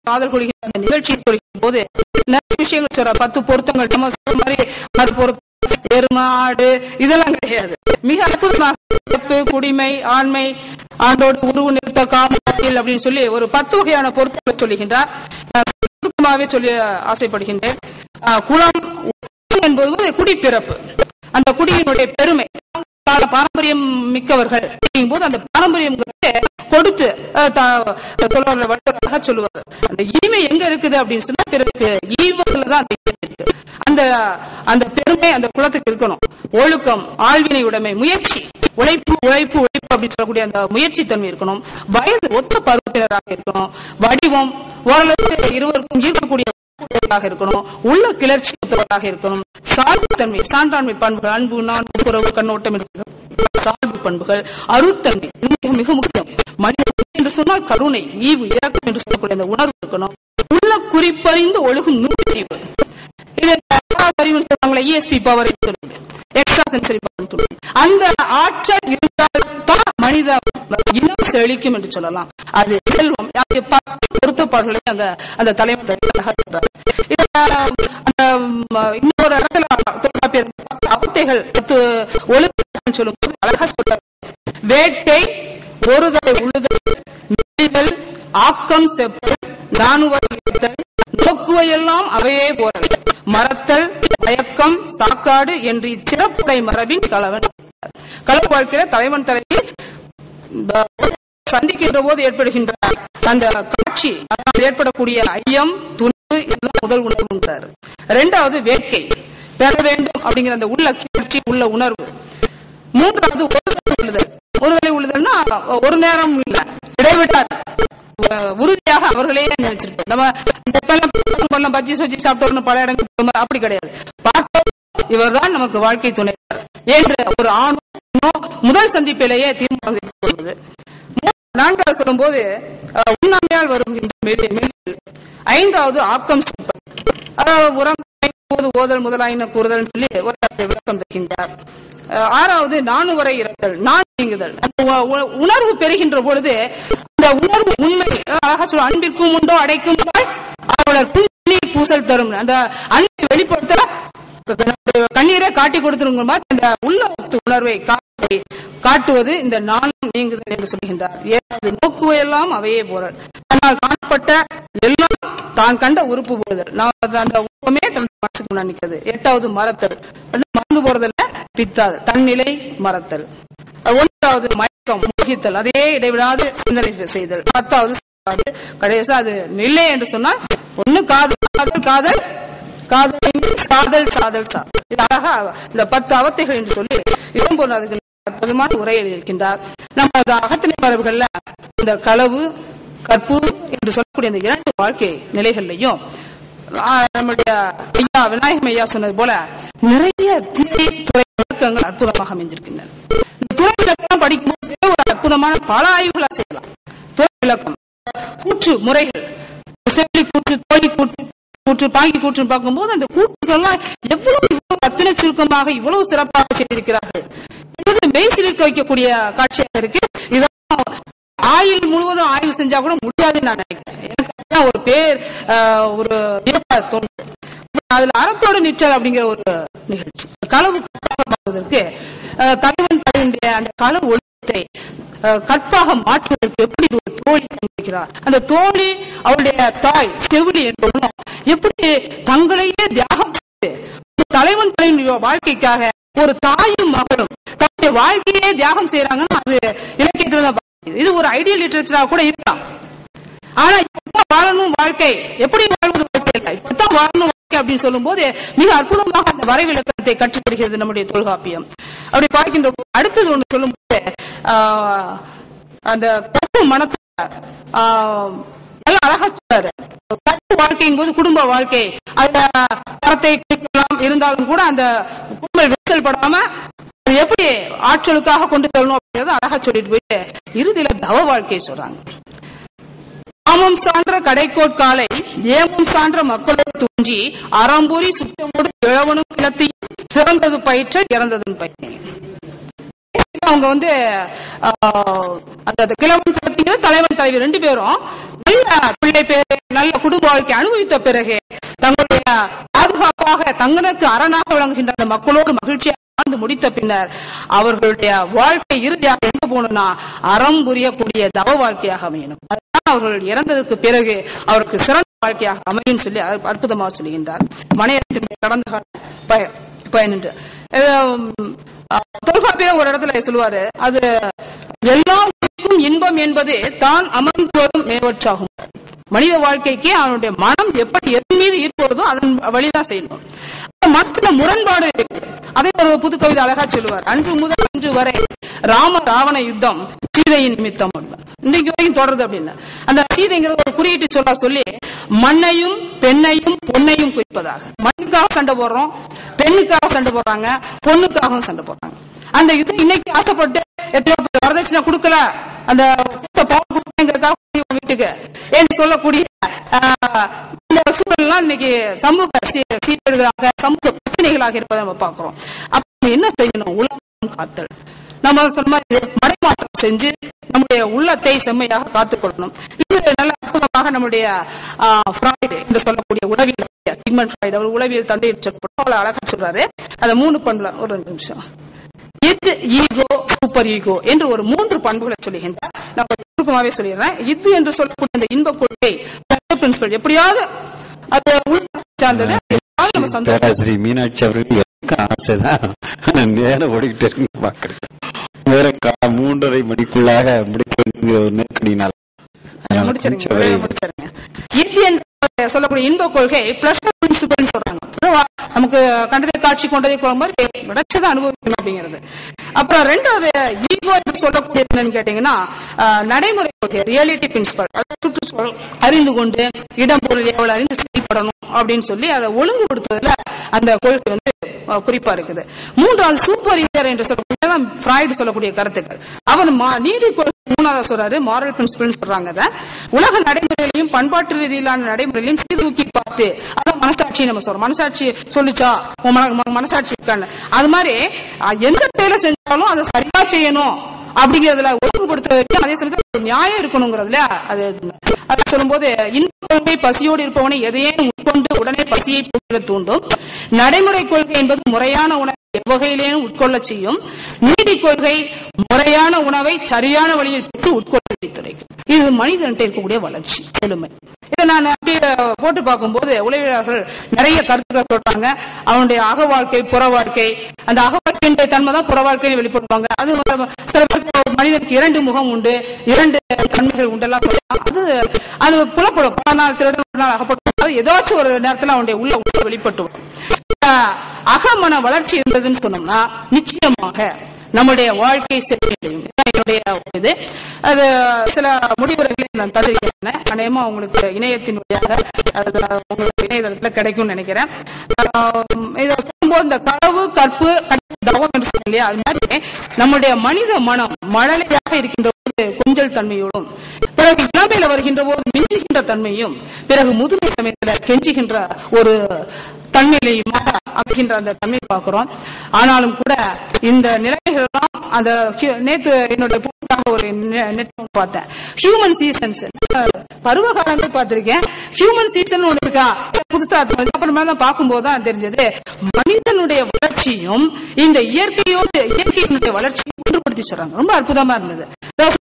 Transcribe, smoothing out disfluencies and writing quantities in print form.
காதல் கொள்கிற அந்த நிகழ்ச்சியை கொள்கிற போது நிறைய விஷயங்கள் சொல்ற 10 பொருத்தங்கள் நம்ம சொல்ற மாதிரி 6 பொருத்தம், எருமை, ஆடு இதெல்லாம் கிடையாது. மிக அற்புதமாக குடிமை, ஆண்மை, ஆண்டோடு உருவு நிறுத்த காமல் அப்படின்னு சொல்லி ஒரு 10 வகையான பொருத்தங்களை சொல்லுகின்றார். சுருக்கமாகவே சொல்லி ஆசைப்படுகின்றேன். குலம் என்பது குடிப்பிறப்பு, அந்த குடியினுடைய பெருமை, பாரம்பரியம் மிக்கவர்கள் போது அந்த பாரம்பரியம் கொடுத்து சொல்லுவார். அந்த இனிமை எங்க இருக்குது அப்படின்னு சொன்னா பிறகு ஈவதுலதான் இருக்கு. அந்த பெருமை அந்த குலத்துக்கு இருக்கணும். ஒழுக்கம், ஆழ்வினை உடைமை, முயற்சி, உழைப்பு உழைப்பு உழைப்பு அப்படின்னு சொல்லக்கூடிய அந்த முயற்சி தன்மை இருக்கணும். வயது ஒத்த பருவத்தினராக இருக்கணும். வடிவம் ஓரளவுக்கு இருவருக்கும் ஈர்க்கக்கூடிய இருக்கணும். உள்ள கிளர்ச்சி ஒத்தவராக இருக்கணும். சால்புத்தன்மை, சான்றாண்மை பண்புகள், அன்பு, நான், புறவு, கண்ணோட்டம் சால்பு பண்புகள், அருட்தன்மை மிக முக்கியம். மனிதன் என்று சொன்னால் கருணை, ஈவு, இரக்கம் என்று சொல்லக்கூடிய அந்த உணர்வு இருக்கணும். உள்ள குறிப்பறிந்து ஒழுகும் நுண்ணறிவு, சொல்றாங்களே ESP power, extra sensory power, அந்த ஆற்றல் இருந்தால் தான் மனித இனம் செழிக்கும் என்று சொல்லலாம். அது செல்வம். பொருத்தப்பாடுகளை அந்த தலைமை இன்னொரு இடத்துல அவத்தைகள் ஒழுக்கம் சொல்லும் போது அழகா சொல்றார். வேட்டை, ஒருதலை உழுதல், நெய்தல், ஆக்கம் செப்பல், நாணுவல், நோக்குவையெல்லாம் அவையே போறது, மறத்தல், மயக்கம், சாக்காடு என்று இச்சிறப்புடை மரபின் கலவன். கலப்பு வாழ்க்கையில தலைவன் தலைவி சந்திக்கின்ற போது ஏற்படுகின்ற அந்த காட்சி, அதனால் ஏற்படக்கூடிய ஐயம், துணிவு இதெல்லாம் முதல் உணர்வுங்கிறார். 2வது வேட்கை, பெற வேண்டும் அப்படிங்கிற அந்த உள்ள கிளர்ச்சி, உள்ள உணர்வு. 3வது ஒருதலை உள்ளதுன்னா ஒரு நேரம் இல்ல, இடைவிட்டார் உறுதியாக அவர்களே நினைச்சிருப்போம். நம்ம பஜ்ஜி சொஜ்ஜி சாப்பிட்டோம்னு பல இடங்கள் அப்படி கிடையாது. இவர்தான் நமக்கு வாழ்க்கை துணை என்ற ஒரு ஆணோ முதல் சந்திப்பிலேயே தீர்மானம். 4வது சொல்லும் போது உண்ணாமையால் வருகின்ற மெல்லில். 5வது ஆக்கம் உரம் ஓதல் முதலாயின கூறுதல் சொல்லி ஒரு விளக்கம் தருகின்றார். 6வது நாணுவரை இறத்தல், நான் நீங்குதல். உணர்வு பெறுகின்ற பொழுது அந்த உணர்வு உண்மை அழகா சொல்ல, அன்பிற்கும் உண்டோ அடைக்கும் அவளர் பூசல் தரும். அந்த அன்பை வெளிப்படுத்த கண்ணீரை காட்டி கொடுத்துருங்க மாதிரி அந்த உள்ள உணர்வை காட்டுவது இந்த நானும் நீங்குதல் என்று சொல்கின்றார். 7வது நோக்குவையெல்லாம் அவையே போறல், தன்னால் காணப்பட்ட எல்லாம் தான் கண்ட உறுப்பு போடுதல், அந்த உருவமே தன் மனசுக்கு முன்னாடி நிற்கிறது. 8வது மறத்தல், மறந்து போறதில்ல பித்தாது, தன்னிலை மறத்தல். 9வது மயக்கம், முகித்தல், அதே இடைவிடாது சிந்தனை செய்தல். 10வது கடைசி அது நிலை என்று சொன்னால் ஒண்ணு காதல் காதல் காதல் சாதல் சாதல் சாதல். இது அழகா இந்த 10 அவத்தைகள் என்று சொல்லி இதன் போல அதுக்கு அற்புதமான உரை எழுதியிருக்கின்றார். நம்ம அகத்திணை மரபுகள்ல இந்த களவு, கற்பு என்று சொல்லக்கூடிய இந்த 2 வாழ்க்கை நிலைகள்லையும் நம்முடைய ஐயா விநாயகம் ஐயா சொன்னது போல நிறைய துறை விளக்கங்கள் அற்புதமாக அமைஞ்சிருக்கின்றன. இந்த துறை விளக்கம் படிக்கும்போது ஒரு அற்புதமான பல ஆய்வுகளா செய்யலாம். துறை விளக்கம், கூற்று முறைகள், செவிலி கூற்று, தோழி கூற்று, கூற்று, பாங்கி கூற்று பார்க்கும்போது அந்த கூற்றுகள்லாம் எவ்வளவு ரத்தின சுருக்கமாக இவ்வளவு சிறப்பாக செய்திருக்கிறார்கள். மெய் சிலிர்க்க வைக்கக்கூடிய காட்சியாக இருக்கு. இதெல்லாம் ஆயுள் முழுவதும் ஆய்வு செஞ்சா கூட முடியாதுன்னு நான் நினைக்கிறேன். எனக்கு ஒரு பேர் ஒரு தோன்றும். அதுல அறத்தோடு நிற்றல் அப்படிங்கிற ஒரு நிகழ்ச்சி, களவு பார்ப்பதற்கு தலைவன் தலைவனுடைய அந்த களவு ஒழுக்கத்தை கற்பாக மாற்றுவதற்கு எப்படி ஒரு தோழி இருக்கிறார். அந்த தோழி அவருடைய தாய் செவிலி என்பவனும் எப்படி தங்களையே தியாகம் செய்து தலைவன் தலைவன் வாழ்க்கைக்காக ஒரு தாயும் மகளும் தன்னுடைய வாழ்க்கையே தியாகம் செய்யறாங்கன்னா அது இலக்கியத்துல இது ஒரு ஐடியல் லிட்டரேச்சரா கூட இருக்கலாம். ஆனா இப்ப வாழணும் வாழ்க்கை, எப்படி வாழ்வது வாழ்க்கை இல்லை, இப்பதான் வாழணும் வாழ்க்கை அப்படின்னு சொல்லும் போது மிக அற்புதமாக அந்த வரைவிலக்கணத்தை கற்றுத்தருகிறது நம்முடைய தொல்காப்பியம். அப்படி பார்க்கின்ற அடுத்தது ஒன்று சொல்லும் போது அந்த கற்பு மனத்தை எல்லாம் அழகா சொல்றாரு. கற்பு வாழ்க்கையின் போது குடும்ப வாழ்க்கை அந்த தரத்தை குறிக்கலாம் இருந்தாலும் கூட அந்த குடும்ப விரிசல் படாம எப்படி ஆற்றலுக்காக கொண்டு செல்லணும் அப்படிங்கறத அழகா சொல்லிட்டு போயிட்டு இறுதியில தவ வாழ்க்கையை சொல்றாங்க. ஆமம் சான்ற கடைக்கோட்காலை ஏமம் சான்ற மக்களோடு தோன்றி அறம்பூரி சுற்றமோடு இளவனும் கிளத்தையும் சிறந்தது பயிற்ற இறந்ததன் பயிற்சி. அவங்க அந்த கிழவன் கிளத்திங்கிற தலைவன் தலைவி 2 பேரும் நல்ல பிள்ளை பேரு நல்ல குடும்ப வாழ்க்கை அனுபவித்த பிறகு தங்களுடைய பாதுகாப்பாக தங்களுக்கு அரணாக விளங்குகின்ற அந்த மக்களோடு மகிழ்ச்சியாக வாழ்ந்து முடித்த பின்னர் அவர்களுடைய வாழ்க்கை இறுதியாக எங்க போகணும்னா அறம் புரியக்கூடிய தவ வாழ்க்கையாக அமையணும். அதுதான் அவர்கள் இறந்ததற்கு பிறகு அவருக்கு சிறந்த வாழ்க்கையாக அமையும் சொல்லி அற்புதமாக சொல்லுகின்றார். மனையத்தின் கடந்த பயனின்று தொல்காப்பியர் ஒரு இடத்துல சொல்லுவாரு, அது எல்லாம் இன்பம் என்பது தான் அமர்ந்து வரும் மேவற்றாகும். மனித வாழ்க்கைக்கு அவனுடைய மனம் எப்படி எதன் மீது ஈர்ப்பதோ அதன் வழிதான் செய்யணும். மற்ற முரண்பாடு இருக்கு. அதே ஒரு புது கவிதை அழகா சொல்லுவார், அன்று முதல் இன்று வரை ராம ராவண யுத்தம் சீதையின் நிமித்தம் இன்னைக்கு வரைக்கும் தொடருது அப்படின்னு. அந்த சீதைங்கிறது ஒரு குறியீட்டு சொல்லி மண்ணையும் பெண்ணையும் பொன்னையும் குறிப்பதாக. மண்ணுக்காக சண்டை போடுறோம், பெண்ணுக்காக சண்டை போடுறாங்க, பொண்ணுக்காகவும் சண்டை போடுறாங்க. அந்த யுத்தம் இன்னைக்கு ஆசைப்பட்டு வரதட்சணை கொடுக்கல அந்த வீட்டுக்கு என்று சொல்லக்கூடிய இந்த சூழல்லாம் இன்னைக்கு சமூக சீர்கேடுகளாக சமூக பிரச்சனைகளாக இருப்பதை நம்ம பார்க்கிறோம். அப்ப என்ன செய்யணும்? உலகம் காத்தல். நம்ம சொன்ன மாதிரி மறைமாற்றம் செஞ்சு நம்முடைய உள்ளத்தை செம்மையாக காத்துக்கொள்ளணும். இது நல்ல அற்புதமாக நம்முடைய ஃப்ராய்டு என்று சொல்லக்கூடிய உளவியல் சிக்மண்ட் ஃப்ராய்டு அவர் உளவியல் தந்தை அழகா சொல்றாரு. அந்த 3 பண்புல ஒரு 2 நிமிஷம் இது ஈகோ சூப்பர் ஈகோ என்று ஒரு 3 பண்புகளை சொல்லுகின்றார். நான் சுருக்கமாவே சொல்லிடுறேன். இது என்று சொல்லக்கூடிய அந்த இன்ப கொள்கை பிரின்சிபல் எப்படியாவது அது சார்ந்தது. பேராசிரியர் மீனாட்சி அவர்களுக்கு ஆசைதான் நேரம் ஓடிக்கிட்டே இருக்கு பாக்குறேன். வேற 3:30 மணிக்குள்ளாக முடிக்க ஒரு நெருக்கடினால் முடிச்சிருங்க. இது என்று சொல்லக்கூடிய இன்ப கொள்கை பிளஷர் பிரின்சிபல் சொல்றாங்க. நமக்கு கண்டதை காட்சி கொண்டதை கிடைச்சதை அனுபவிக்கணும் அப்படிங்கிறது. அப்புறம் 2வது ஈகோ என்று சொல்லக்கூடிய என்னன்னு கேட்டீங்கன்னா நடைமுறை கொள்கை ரியாலிட்டி பிரின்சிபல். சுற்றுச்சூழல் அறிந்து கொண்டு இடம் பொருள் எவ்வளவு அறிந்து செயல்படணும் அப்படின்னு சொல்லி அதை ஒழுங்குபடுத்துவதில் அந்த கொள்கை குறிப்பா இருக்குது. 3வது சூப்பர் ஈகர் என்று சொல்லக்கூடிய ஃப்ராய்டு சொல்லக்கூடிய கருத்துக்கள். அவர் நீதி கொள்கை 3வது சொல்றாரு மாரல் பிரின்சிபல் சொல்றாங்க. உலக நடைமுறைகளையும் பண்பாட்டு ரீதியிலான நடைமுறைகளையும் சீர்தூக்கி பார்த்து அதான் மனசாட்சி நம்ம சொல்றோம். மனசாட்சி சொல்லிச்சா மனசாட்சி இருக்கான்னு அது மாதிரி எந்த செயலை செஞ்சாலும் அதை சரியா செய்யணும் அப்படிங்கறதுல ஒழுங்குபடுத்த வச்சு அதே சமயத்தில் நியாயம் இருக்கணுங்கிறதுல அது சொல்லும் போது இன்ப கொள்கை பசியோடு இருப்பவனை எதையும் உட்கொண்டு உடனே பசியை போக்கிட தூண்டும். நடைமுறை கொள்கை என்பது முறையான உணவை எவ்வகையிலேனும் உட்கொள்ள செய்யும். நீதி கொள்கை முறையான உணவை சரியான வழியில் பெற்று உட்கொள்ள துறைக்கும். இது மனிதன்ட்ட இருக்கக்கூடிய வளர்ச்சி எளிமை. இதை நான் அப்படியே போட்டு பார்க்கும்போது உளவியலாளர்கள் நிறைய கருத்துக்கள் சொல்றாங்க. அவனுடைய அக வாழ்க்கை புற வாழ்க்கை, அந்த அக வாழ்க்கையினுடைய தன்மை தான் புற வாழ்க்கையை வெளிப்படுத்துவாங்க. அது சில பேருக்கு மனிதனுக்கு 2 முகம் உண்டு, 2 தன்மைகள் உண்டெல்லாம் அது புலப்படும். பல நாள் திருட நாள் அகப்பட்டு ஏதாச்சும் ஒரு நேரத்தில் அவனுடைய உள்ள வெளிப்பட்டு அகமன வளர்ச்சி இருந்ததுன்னு சொன்னோம்னா நிச்சயமாக நம்முடைய வாழ்க்கை செல்லும். என்னுடைய இது அது சில முடிவுரைகளை நான் தருகிறேன். அநேகமா உங்களுக்கு இணையத்தின் வழியாக உங்களுக்கு இணையதளத்தில் கிடைக்கும்னு நினைக்கிறேன். இதை சொல்லும்போது இந்த களவு கற்பு தவம் என்று சொல்ல இல்லையா, அது மாதிரி நம்முடைய மனித மனம் மழலையாக இருக்கின்ற போது கொஞ்சல் தன்மையோடும், பிறகு இளமையில வருகின்ற போது மிஞ்சுகின்ற தன்மையும், பிறகு முதுமை சமயத்தில் கெஞ்சுகின்ற ஒரு தன்மையிலையும் அமைகின்ற அந்த தன்மை பார்க்கிறோம். ஆனாலும் கூட இந்த நிலைகள் எல்லாம் அந்த நேற்று என்னுடைய பொருளாக ஒரு நெட் பார்த்தேன். ஹியூமன் சீசன்ஸ் பருவ காலங்கள் பார்த்திருக்கேன். ஹியூமன் சீசன் ஒண்ணு இருக்கா புதுசா அப்புறமேதான் பார்க்கும்போது தான் தெரிஞ்சது மனிதனுடைய வளர்ச்சியும் இந்த இயற்கையினுடைய வளர்ச்சியும் ஒன்றுபடுத்தி சொல்றாங்க. ரொம்ப அற்புதமா இருந்தது.